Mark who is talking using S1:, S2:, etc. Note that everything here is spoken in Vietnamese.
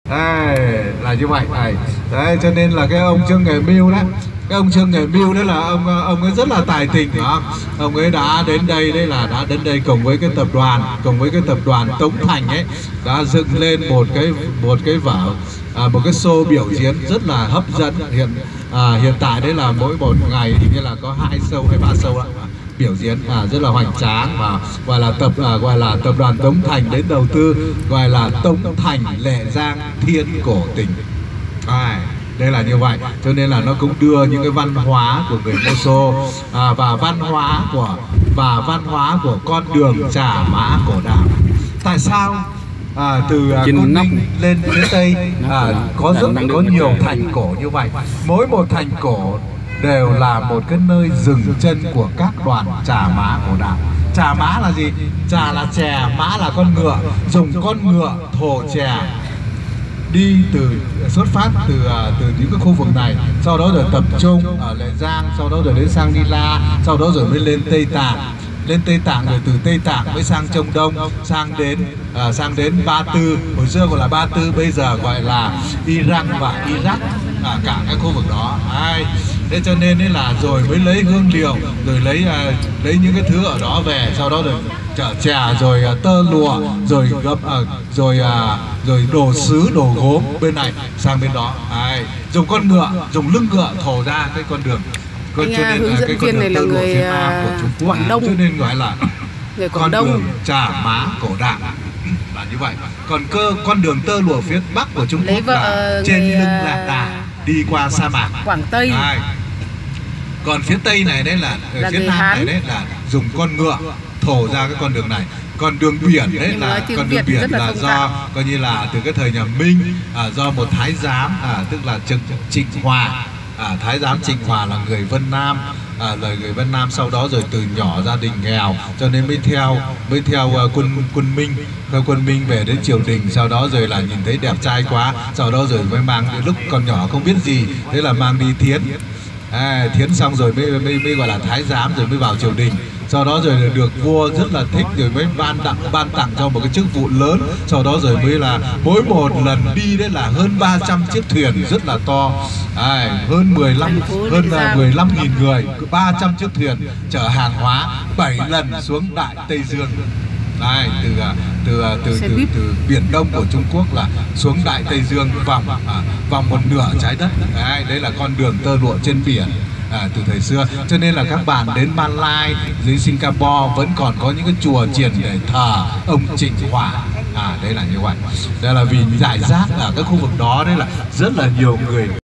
S1: Là như vậy này. Đấy, cho nên là cái ông Trương Nghệ Mưu đấy, cái ông Trương Nghệ Mưu đấy là ông ấy rất là tài tình, phải không? Ông ấy đã đến đây đã đến đây cùng với cái tập đoàn Tống Thành ấy, đã dựng lên một cái vở, một cái show biểu diễn rất là hấp dẫn. Hiện tại đấy là mỗi một ngày thì như là có 2 show hay 3 show biểu diễn rất là hoành tráng, và gọi là tập đoàn Tống Thành đến đầu tư, gọi là Tống Thành Lệ Giang Thiên Cổ Tình. Đây là như vậy, cho nên là nó cũng đưa những cái văn hóa của người Mô Xô và văn hóa của con đường Trà Mã cổ đạo. Tại sao từ Côn Minh lên phía Tây có nhiều thành cổ như vậy? Mỗi một thành cổ đều là một cái nơi dừng chân của các đoàn Trà Mã cổ đạo. Trà Mã là gì? Trà là chè, mã là con ngựa, dùng con ngựa thổ chè đi xuất phát từ những cái khu vực này, sau đó rồi tập trung ở Lệ Giang, sau đó rồi đến sang Đi La, sau đó rồi mới lên Tây Tạng, rồi từ Tây Tạng mới sang Trung Đông, sang đến Ba Tư, hồi xưa gọi là Ba Tư, bây giờ gọi là Iran và Iraq, cả cái khu vực đó. Thế cho nên là rồi mới lấy hương liệu, rồi lấy những cái thứ ở đó về, sau đó rồi chở chè, rồi tơ lụa, rồi gấp, rồi đồ sứ, đồ gốm bên này sang bên đó. Dùng con ngựa, dùng lưng ngựa thổ ra cái con đường.
S2: Cho nên hướng dẫn viên này là người Quảng Đông,
S1: cho nên gọi là
S2: người Quảng
S1: con
S2: Đông.
S1: đường Trà Mã cổ đạo là như vậy. Còn con đường tơ lụa phía Bắc của Trung Quốc là trên lưng Lạc Đà đi qua sa mạc
S2: Quảng Tây.
S1: Còn phía Tây này đấy là phía Nam này đấy là dùng con ngựa thổ ra cái con đường này. Còn đường biển đấy là con đường biển là do coi như là từ cái thời nhà Minh, do một thái giám, tức là Trịnh Hòa. Thái giám Trịnh Hòa là người Vân Nam, người Vân Nam, sau đó rồi từ nhỏ gia đình nghèo cho nên mới theo quân Minh, theo quân Minh về đến triều đình, sau đó rồi là nhìn thấy đẹp trai quá, sau đó rồi mới mang, lúc còn nhỏ không biết gì, thế là mang đi thiến. Thiến xong rồi mới gọi là thái giám, rồi mới vào triều đình, sau đó rồi được vua rất là thích, rồi mới ban tặng cho một cái chức vụ lớn, sau đó rồi mới là mỗi một lần đi đấy là hơn 300 chiếc thuyền rất là to, hơn 15.000 người, 300 chiếc thuyền chở hàng hóa 7 lần xuống Đại Tây Dương. Từ biển Đông của Trung Quốc là xuống Đại Tây Dương vòng một nửa trái đất. Đấy là con đường tơ lụa trên biển từ thời xưa. Cho nên là các bạn đến Malai, dưới Singapore vẫn còn có những cái chùa chiền để thờ ông Trịnh Hòa. Đấy là như vậy. Đây là vì giải rác ở các khu vực đó, đấy là rất là nhiều người